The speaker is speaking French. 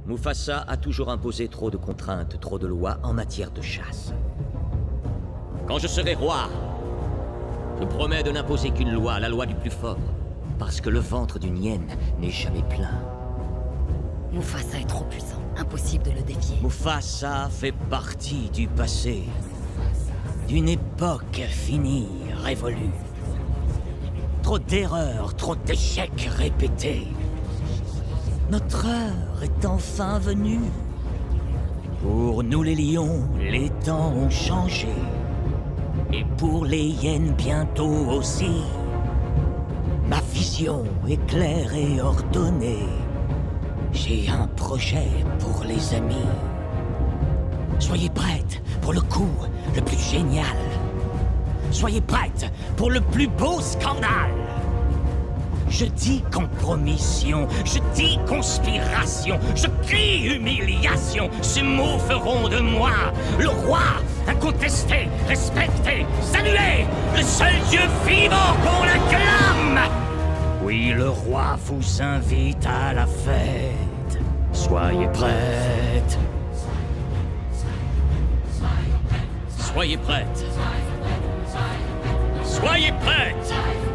Mufasa a toujours imposé trop de contraintes, trop de lois en matière de chasse. Quand je serai roi, je promets de n'imposer qu'une loi, la loi du plus fort. Parce que le ventre d'une hyène n'est jamais plein. Mufasa est trop puissant, impossible de le défier. Mufasa fait partie du passé. D'une époque finie, révolue. Trop d'erreurs, trop d'échecs répétés. Notre heure est enfin venue. Pour nous les lions, les temps ont changé. Et pour les hyènes bientôt aussi. Ma vision est claire et ordonnée. J'ai un projet pour les amis. Soyez prêtes pour le coup le plus génial. Soyez prêtes pour le plus beau scandale. Je dis compromission, je dis conspiration, je crie humiliation. Ces mots feront de moi le roi, incontesté, respecté, salué, le seul Dieu vivant qu'on acclame. Oui, le roi vous invite à la fête. Soyez prêtes. Soyez prêtes. Soyez prêtes.